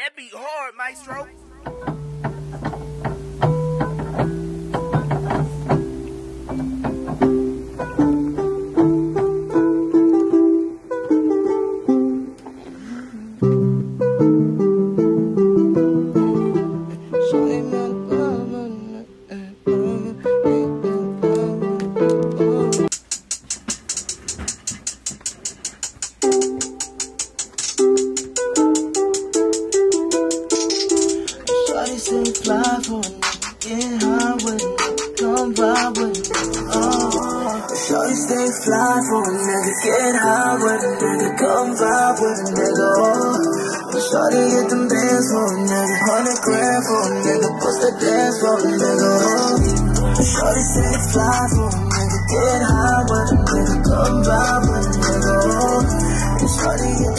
that beat hard, Maestro. Shawty say fly for a nigga, get high with a nigga, come vibe with a nigga, Shawty say fly for a nigga, get high with a nigga, come vibe with a nigga, Shawty get them bands for a nigga, 100 grand for a nigga, bust the dance for a nigga, Shawty say fly for a nigga, get high with a nigga, come vibe with a nigga, Shawty get